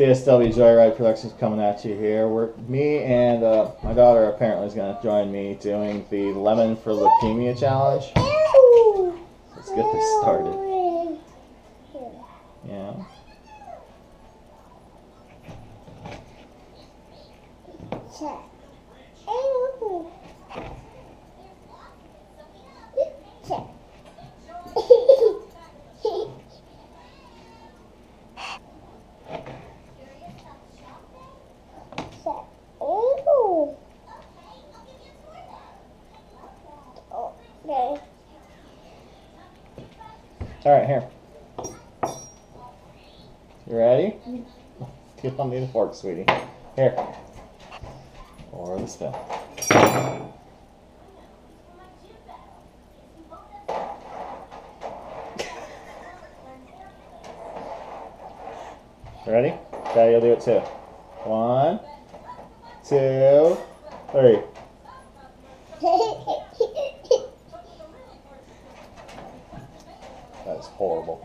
DSW Joyride Productions coming at you here. Me and my daughter apparently is going to join me doing the Lemon for Leukemia challenge. Let's get this started. Yeah. All right, here. You ready? Give me the fork, sweetie. Here. Or the spoon. Ready? Daddy will do it too. 1, 2, 3. That is horrible.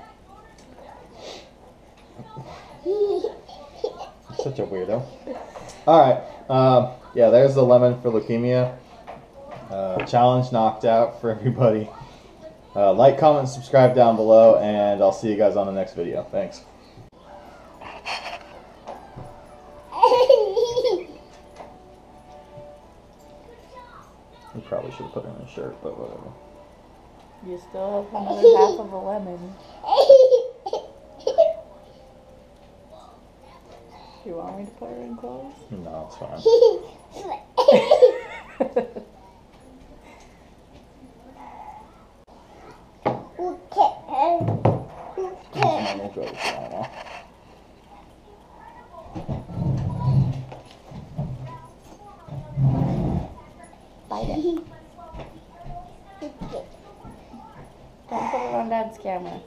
Such a weirdo. Alright, yeah, there's the Lemon for Leukemia. Challenge knocked out for everybody. Like, comment, subscribe down below, and I'll see you guys on the next video. Thanks. You probably should have put it in a shirt, but whatever. You still have another half of a lemon. You want me to put her in clothes? No, it's fine. Bite it. Don't put it on Dad's camera.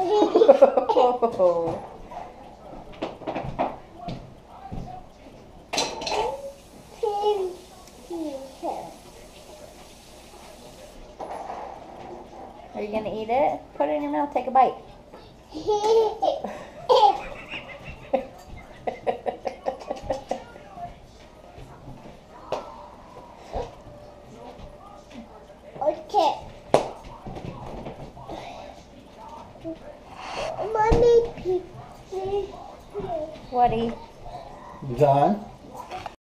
Are you gonna eat it? Put it in your mouth, take a bite. Mommy, Woody.